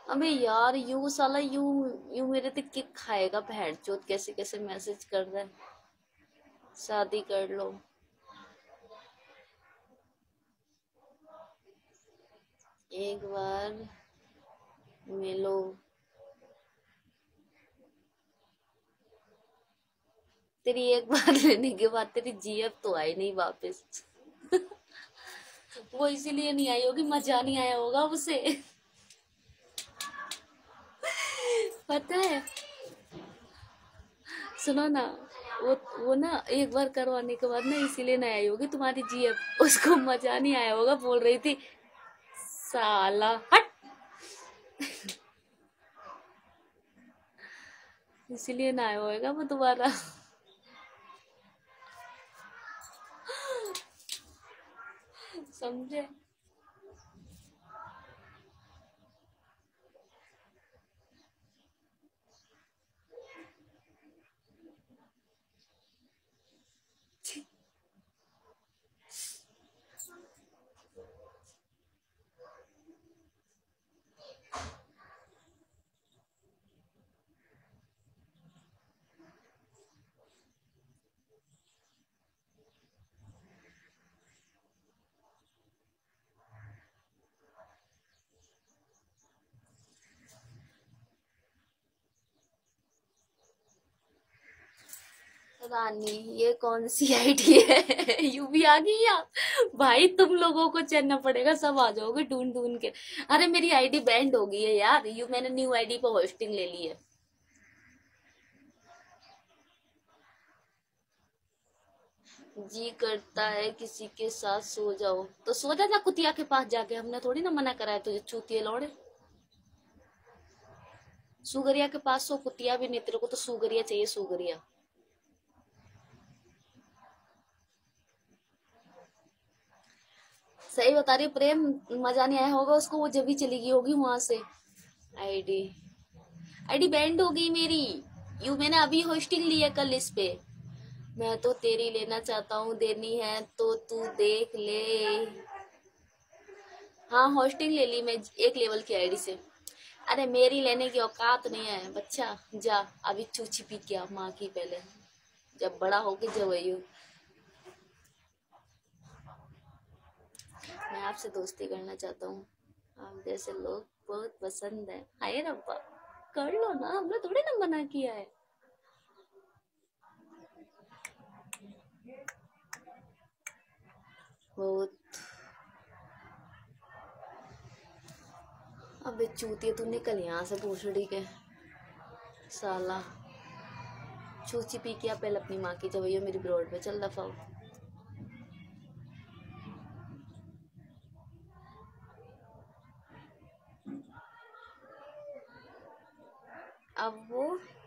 अबे यार यू साला यू यू मेरे से किक खाएगा भेड़चोद, कैसे कैसे मैसेज कर रहा है, शादी कर लो। एक बार मिलो। तेरी एक बार लेने के बाद तेरी जीएफ तो आई नहीं वापस। वो इसीलिए नहीं आई होगी, मजा नहीं आया होगा उसे। पता है, सुनो ना, वो ना एक बार करवाने के बाद ना इसीलिए नहीं आई होगी तुम्हारी जीएफ, उसको मजा नहीं आया होगा, बोल रही थी साला हट, इसीलिए ना आया होगा वो दोबारा। समझे। रानी ये कौन सी आईडी है? यू भी आ गई या? भाई तुम लोगों को चलना पड़ेगा, सब आ जाओगे ढूंढ ढूंढ के। अरे मेरी आईडी बैंड हो गई है यार, यू मैंने न्यू आईडी पर होस्टिंग ले ली है। जी करता है किसी के साथ सो जाओ तो सो जा कुतिया के पास जाके, हमने थोड़ी ना मना करा है तुझे चूतिए लौड़े। सुगरिया के पास सो, कुतिया भी नहीं, तेरे को तो सुगरिया चाहिए, सुगरिया। सही बता रही प्रेम, मजा नहीं आया होगा उसको, वो जब भी चली गई होगी वहां से। आईडी आईडी बैंड हो गई मेरी। यू मैंने अभी होस्टिंग ली है कल इस पे। मैं तो तेरी लेना चाहता हूँ, देनी है तो तू देख ले। हाँ होस्टिंग ले ली मैं एक लेवल की आईडी से। अरे मेरी लेने की औकात नहीं है बच्चा, जा अभी चूची पी के आ माँ की पहले, जब बड़ा होके जब वही हो। मैं आपसे दोस्ती करना चाहता हूँ, आप जैसे लोग बहुत पसंद है। हाय रब्बा, कर लो ना, हमने थोड़ी ना मना किया है। बहुत। अबे चूतिया तू निकल यहाँ से भोसड़ी के साला। चूची पी के आ पहले अपनी माँ की, जब वही हो मेरी ब्रोड पे, चल दफा हो। अब वो